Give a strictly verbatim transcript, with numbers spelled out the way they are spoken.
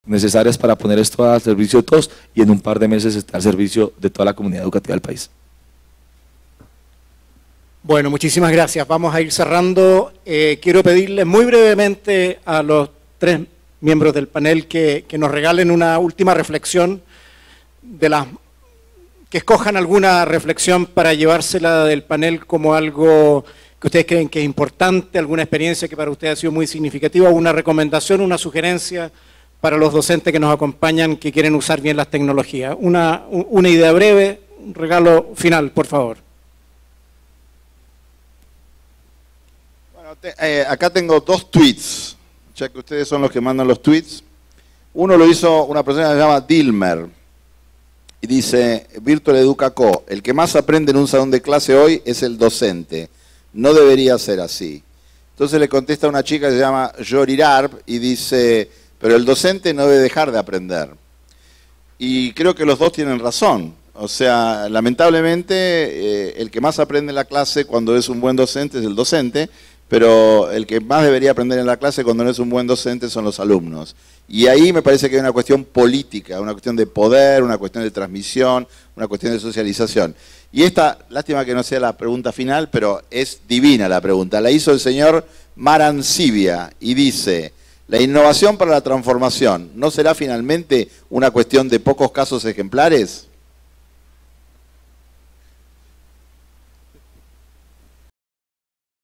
necesarias para poner esto al servicio de todos y en un par de meses está al servicio de toda la comunidad educativa del país. Bueno, muchísimas gracias. Vamos a ir cerrando. Eh, quiero pedirle muy brevemente a los tres miembros del panel que, que nos regalen una última reflexión, de las, que escojan alguna reflexión para llevársela del panel como algo que ustedes creen que es importante, alguna experiencia que para ustedes ha sido muy significativa, una recomendación, una sugerencia para los docentes que nos acompañan que quieren usar bien las tecnologías. Una, una idea breve, un regalo final, por favor. Bueno, te, eh, acá tengo dos tweets, ya que ustedes son los que mandan los tweets. Uno lo hizo una persona que se llama Dilmer y dice: Virtual Educa Co, el que más aprende en un salón de clase hoy es el docente. No debería ser así. Entonces le contesta una chica que se llama Yorirarb y dice: pero el docente no debe dejar de aprender. Y creo que los dos tienen razón. O sea, lamentablemente, eh, el que más aprende en la clase cuando es un buen docente es el docente, pero el que más debería aprender en la clase cuando no es un buen docente son los alumnos. Y ahí me parece que hay una cuestión política, una cuestión de poder, una cuestión de transmisión, una cuestión de socialización. Y esta, lástima que no sea la pregunta final, pero es divina la pregunta. La hizo el señor Marancibia y dice: ¿la innovación para la transformación no será finalmente una cuestión de pocos casos ejemplares?